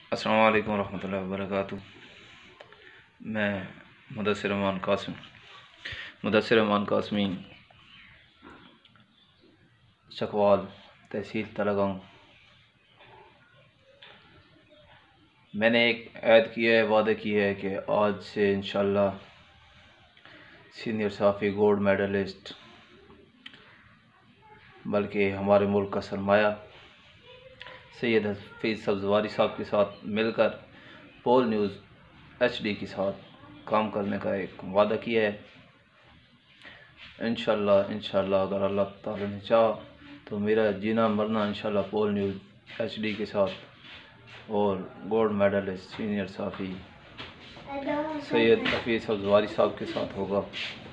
अस्सलाम वालेकुम रहमतुल्लाहि व बरकातुहू। मैं मुदस्सिर रहमान कासमी, चकवाल, तहसील तलागंग। मैंने एक ऐद किया है, वादा किया है कि आज से इंशाल्लाह सीनियर साफ़ी गोल्ड मेडलिस्ट, बल्कि हमारे मुल्क का सरमाया सैयद हफीज़ सब्ज़वारी साहब के साथ मिलकर पोल न्यूज़ HD के साथ काम करने का एक वादा किया है। इंशाल्लाह अगर अल्लाह ताला ने चाहा तो मेरा जीना मरना इंशाल्लाह पोल न्यूज़ HD के साथ और gold medalist senior Safi Syed Hafeez Sabzwari साहब के साथ होगा।